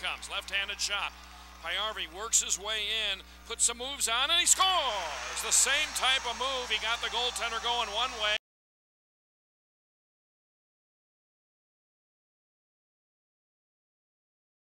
comes. Left-handed shot. Paajarvi works his way in, puts some moves on, and he scores! The same type of move. He got the goaltender going one way.